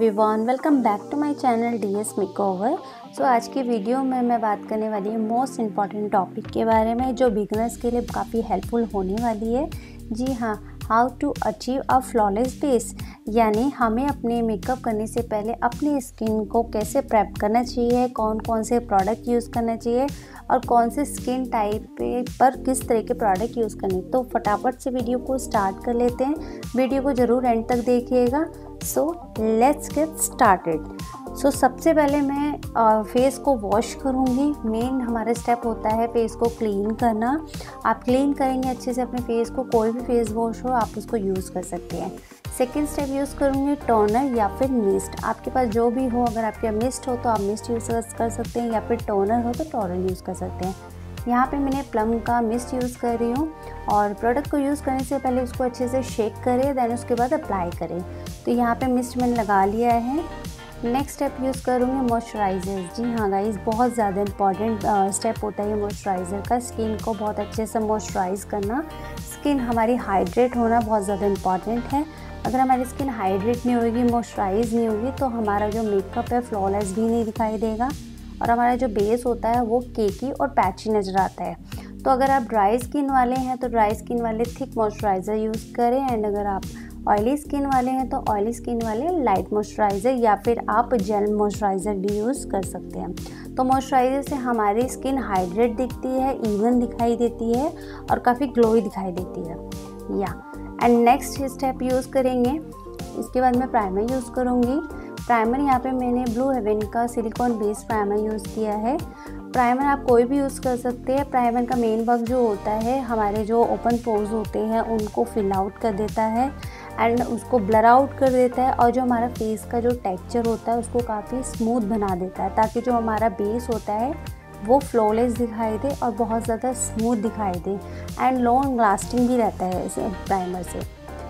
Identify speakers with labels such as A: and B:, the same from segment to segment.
A: Everyone, welcome back to my channel DS makeover. So आज की video में मैं बात करने वाली हूँ मोस्ट इम्पॉर्टेंट टॉपिक के बारे में जो बिगनर्स के लिए काफ़ी हेल्पफुल होने वाली है। जी हाँ, how to achieve a flawless base, यानी हमें अपने मेकअप करने से पहले अपनी स्किन को कैसे प्रेप करना चाहिए, कौन कौन से प्रोडक्ट यूज़ करना चाहिए और कौन से स्किन टाइप पर किस तरह के प्रोडक्ट यूज़ करने। तो फटाफट से वीडियो को स्टार्ट कर लेते हैं। वीडियो को ज़रूर एंड तक देखिएगा। So let's get started. So सबसे पहले मैं फेस को वॉश करूँगी। मेन हमारा स्टेप होता है फेस को क्लीन करना। आप क्लीन करेंगे अच्छे से अपने फेस को, कोई भी फेस वॉश हो आप उसको यूज़ कर सकते हैं। सेकेंड स्टेप यूज़ करूँगी टोनर या फिर मिस्ट। आपके पास जो भी हो, अगर आपके मिस्ट हो तो आप मिस्ट यूज़ कर सकते हैं या फिर टोनर हो तो टोनर यूज़ कर सकते हैं। यहाँ पे मैंने प्लम का मिस्ट यूज़ कर रही हूँ और प्रोडक्ट को यूज़ करने से पहले उसको अच्छे से शेक करें, देन उसके बाद अप्लाई करें। तो यहाँ पे मिस्ट मैंने लगा लिया है। नेक्स्ट स्टेप यूज़ करूँगी मॉइस्चराइज़र। जी हाँ गाइस, बहुत ज़्यादा इंपॉर्टेंट स्टेप होता है ये मॉइस्चराइज़र का। स्किन को बहुत अच्छे से मॉइस्चराइज़ करना, स्किन हमारी हाइड्रेट होना बहुत ज़्यादा इंपॉर्टेंट है। अगर हमारी स्किन हाइड्रेट नहीं होगी, मॉइस्चराइज़ नहीं होगी तो हमारा जो मेकअप है फ्लॉलेस भी नहीं दिखाई देगा और हमारा जो बेस होता है वो केकी और पैची नज़र आता है। तो अगर आप ड्राई स्किन वाले हैं तो ड्राई स्किन वाले थिक मॉइस्चराइज़र यूज़ करें, एंड अगर आप ऑयली स्किन वाले हैं तो ऑयली स्किन वाले लाइट मॉइस्चराइज़र या फिर आप जेल मॉइस्चराइज़र भी यूज़ कर सकते हैं। तो मॉइस्चराइज़र से हमारी स्किन हाइड्रेट दिखती है, इवन दिखाई देती है और काफ़ी ग्लोई दिखाई देती है। एंड नेक्स्ट स्टेप यूज़ करेंगे। इसके बाद मैं प्राइमर यूज़ करूँगी। प्राइमर यहाँ पे मैंने ब्लू हेवन का सिलिकॉन बेस्ड प्राइमर यूज़ किया है। प्राइमर आप कोई भी यूज़ कर सकते हैं। प्राइमर का मेन वर्क जो होता है, हमारे जो ओपन पोर्स होते हैं उनको फिल आउट कर देता है एंड उसको ब्लर आउट कर देता है, और जो हमारा फेस का जो टेक्सचर होता है उसको काफ़ी स्मूथ बना देता है, ताकि जो हमारा बेस होता है वो फ्लॉलेस दिखाई दे और बहुत ज़्यादा स्मूथ दिखाई दे एंड लॉन्ग लास्टिंग भी रहता है इस प्राइमर से।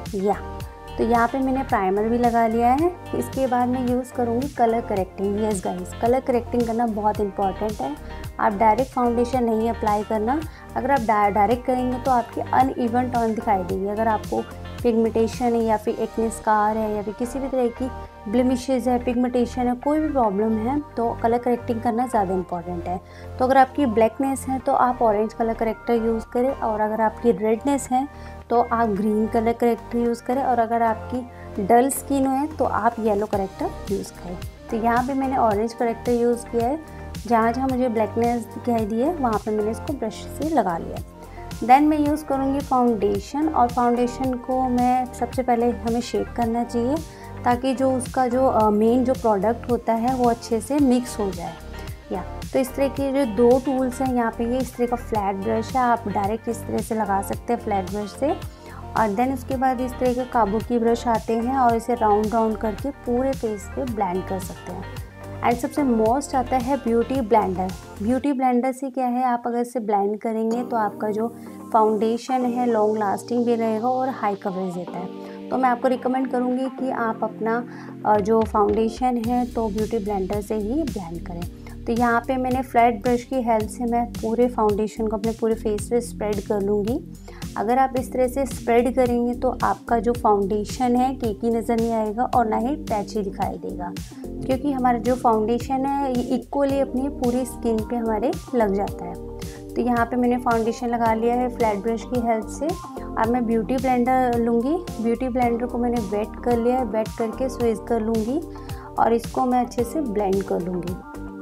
A: तो यहाँ पे मैंने प्राइमर भी लगा लिया है। इसके बाद मैं यूज़ करूँगी colour correcting. Yes guys, colour correcting करना बहुत इंपॉर्टेंट है। आप डायरेक्ट फाउंडेशन नहीं अप्लाई करना। अगर आप डायरेक्ट करेंगे तो आपकी अनइवन टोन दिखाई देगी। अगर आपको पिगमेंटेशन है या फिर एक्ने स्कार है या फिर किसी भी तरह की ब्लेमिशेस है, पिगमेंटेशन है, कोई भी प्रॉब्लम है तो कलर करेक्टिंग करना ज़्यादा इंपॉर्टेंट है। तो अगर आपकी ब्लैकनेस है तो आप ऑरेंज कलर करेक्टर यूज़ करें, और अगर आपकी रेडनेस है तो आप ग्रीन कलर करेक्टर यूज़ करें, और अगर आपकी डल स्किन है तो आप येलो करेक्टर यूज़ करें। तो यहाँ पे मैंने ऑरेंज करेक्टर यूज़ किया है। जहाँ जहाँ मुझे ब्लैकनेस दिखाई दी है वहाँ पे मैंने इसको ब्रश से लगा लिया। देन मैं यूज़ करूँगी फाउंडेशन, और फाउंडेशन को मैं सबसे पहले हमें शेक करना चाहिए ताकि जो उसका जो मेन जो प्रोडक्ट होता है वो अच्छे से मिक्स हो जाए। तो इस तरह के जो दो टूल्स हैं यहाँ पे, ये इस तरह का फ्लैट ब्रश है, आप डायरेक्ट इस तरह से लगा सकते हैं फ्लैट ब्रश से, और देन उसके बाद इस तरह के काबुकी ब्रश आते हैं और इसे राउंड करके पूरे फेस पे ब्लेंड कर सकते हैं। एंड सबसे मोस्ट आता है ब्यूटी ब्लेंडर। ब्यूटी ब्लेंडर से क्या है, आप अगर इसे ब्लेंड करेंगे तो आपका जो फाउंडेशन है लॉन्ग लास्टिंग भी रहेगा और हाई कवरेज देता है। तो मैं आपको रिकमेंड करूँगी कि आप अपना जो फाउंडेशन है तो ब्यूटी ब्लेंडर से ही ब्लेंड करें। तो यहाँ पे मैंने फ्लैट ब्रश की हेल्प से मैं पूरे फाउंडेशन को अपने पूरे फेस पे स्प्रेड कर लूँगी। अगर आप इस तरह से स्प्रेड करेंगे तो आपका जो फाउंडेशन है केकी नज़र नहीं आएगा और ना ही पैची दिखाई देगा, क्योंकि हमारा जो फाउंडेशन है ये इक्वली अपनी पूरी स्किन पे हमारे लग जाता है। तो यहाँ पे मैंने फाउंडेशन लगा लिया है फ्लैट ब्रश की हेल्प से। अब मैं ब्यूटी ब्लेंडर लूँगी। ब्यूटी ब्लेंडर को मैंने वेट कर लिया है, वेट करके स्क्वीज़ कर लूँगी और इसको मैं अच्छे से ब्लेंड कर लूँगी।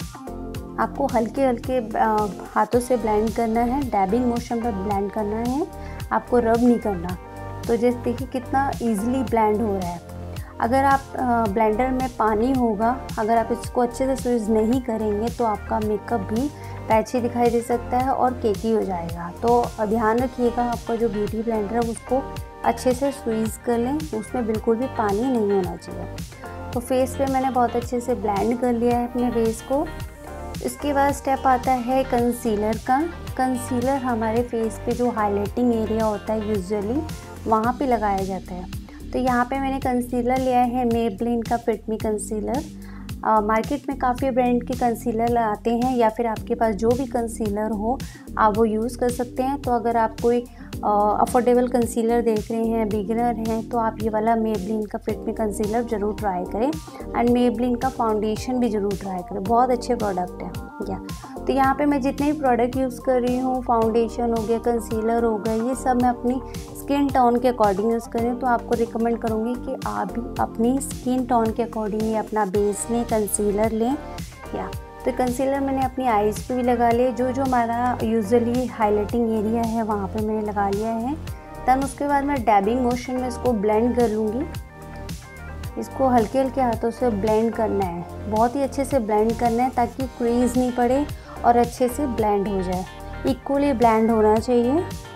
A: आपको हल्के हल्के हाथों से ब्लेंड करना है, डैबिंग मोशन पर ब्लेंड करना है, आपको रब नहीं करना। तो जैसे देखिए कितना इजीली ब्लेंड हो रहा है। अगर आप ब्लेंडर में पानी होगा, अगर आप इसको अच्छे से स्क्वीज़ नहीं करेंगे तो आपका मेकअप भी पैची दिखाई दे सकता है और केकी हो जाएगा। तो ध्यान रखिएगा, आपका जो ब्यूटी ब्लेंडर है उसको अच्छे से स्क्वीज़ कर लें, उसमें बिल्कुल भी पानी नहीं होना चाहिए। तो फेस पे मैंने बहुत अच्छे से ब्लेंड कर लिया है अपने फेस को। इसके बाद स्टेप आता है कंसीलर का। कंसीलर हमारे फेस पे जो हाइलाइटिंग एरिया होता है यूजुअली वहाँ पे लगाया जाता है। तो यहाँ पे मैंने कंसीलर लिया है मेबलिन का फिट मी कंसीलर। मार्केट में काफ़ी ब्रांड के कंसीलर आते हैं, या फिर आपके पास जो भी कंसीलर हो आप वो यूज़ कर सकते हैं। तो अगर आप कोई अफोर्डेबल कंसीलर देख रहे हैं, बिगिनर हैं, तो आप ये वाला मेबलिन का फिट मी कंसीलर ज़रूर ट्राई करें एंड मेबलिन का फाउंडेशन भी ज़रूर ट्राई करें, बहुत अच्छे प्रोडक्ट है या। तो यहाँ पे मैं जितने भी प्रोडक्ट यूज़ कर रही हूँ, फाउंडेशन हो गया, कंसीलर हो गया, ये सब मैं अपनी स्किन टोन के अकॉर्डिंग यूज़ करें। तो आपको रिकमेंड करूँगी कि आप भी अपनी स्किन टोन के अकॉर्डिंग ही अपना बेस लें, कंसीलर लें या। तो कंसीलर मैंने अपनी आईज़ पे भी लगा लिया, जो हमारा यूजुअली हाइलाइटिंग एरिया है वहाँ पे मैंने लगा लिया है। देन उसके बाद मैं डैबिंग मोशन में इसको ब्लेंड कर लूँगी। इसको हल्के हल्के हाथों से ब्लेंड करना है, बहुत ही अच्छे से ब्लेंड करना है ताकि क्रीज नहीं पड़े और अच्छे से ब्लेंड हो जाए, इक्वली ब्लेंड होना चाहिए।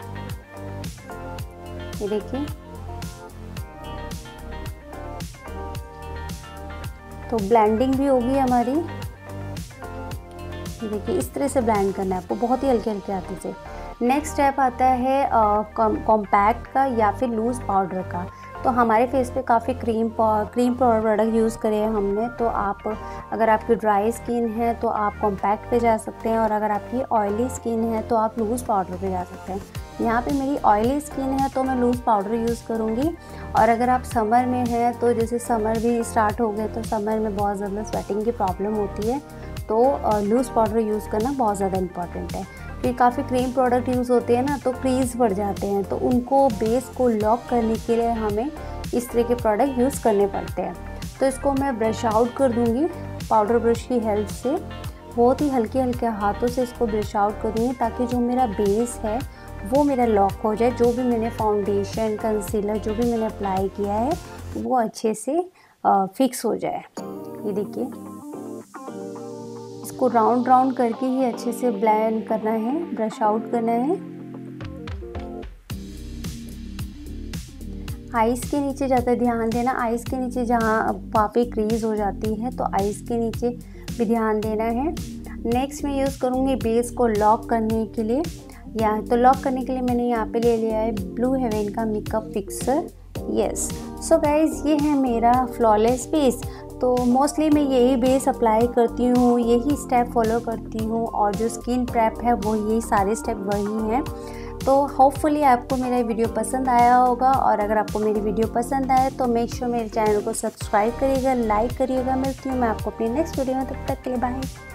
A: ये देखिए, तो ब्लेंडिंग भी होगी हमारी। देखिए इस तरह से ब्लेंड करना है आपको, बहुत ही हल्के हल्के हाथों से। नेक्स्ट स्टेप आता है कॉम्पैक्ट का या फिर लूज़ पाउडर का। तो हमारे फेस पे काफ़ी क्रीम प्रोडक्ट यूज़ करे हैं हमने, तो आप अगर आपकी ड्राई स्किन है तो आप कॉम्पैक्ट पे जा सकते हैं, और अगर आपकी ऑयली स्किन है तो आप लूज़ पाउडर पे जा सकते हैं। यहाँ पे मेरी ऑयली स्किन है तो मैं लूज़ पाउडर यूज़ करूँगी। और अगर आप समर में हैं, तो जैसे समर भी स्टार्ट हो गए तो समर में बहुत ज़्यादा स्वेटिंग की प्रॉब्लम होती है, तो लूज़ पाउडर यूज़ करना बहुत ज़्यादा इम्पॉर्टेंट है। क्योंकि काफ़ी क्रीम प्रोडक्ट यूज़ होते हैं ना, तो क्रीज बढ़ जाते हैं, तो उनको बेस को लॉक करने के लिए हमें इस तरह के प्रोडक्ट यूज़ करने पड़ते हैं। तो इसको मैं ब्रश आउट कर दूँगी पाउडर ब्रश की हेल्प से, बहुत ही हल्के हल्के हाथों से इसको ब्रश आउट कर दूँगी, ताकि जो मेरा बेस है वो मेरा लॉक हो जाए। जो भी मैंने फाउंडेशन, कंसीलर जो भी मैंने अप्लाई किया है वो अच्छे से फिक्स हो जाए। ये देखिए, इसको राउंड राउंड करके ही अच्छे से ब्लेंड करना है, ब्रश आउट करना है। आइज़ के नीचे ज़्यादा ध्यान देना, आइज़ के नीचे जहाँ पापी क्रीज हो जाती है तो आइज़ के नीचे भी ध्यान देना है। नेक्स्ट मैं यूज़ करूँगी बेस को लॉक करने के लिए, या तो लॉक करने के लिए मैंने यहाँ पे ले लिया है ब्लू हेवन का makeup fixer. Yes, so guys ये है मेरा फ्लॉलेस बेस। तो मोस्टली मैं यही बेस अप्लाई करती हूँ, यही स्टेप फॉलो करती हूँ, और जो स्किन प्रेप है वो यही सारे स्टेप वही हैं। तो होपफुली आपको मेरा वीडियो पसंद आया होगा, और अगर आपको मेरी वीडियो पसंद आए तो मेक श्योर मेरे चैनल को सब्सक्राइब करिएगा, लाइक करिएगा। मिलती हूँ मैं आपको अपनी नेक्स्ट वीडियो में, तब तक के लिए बाय।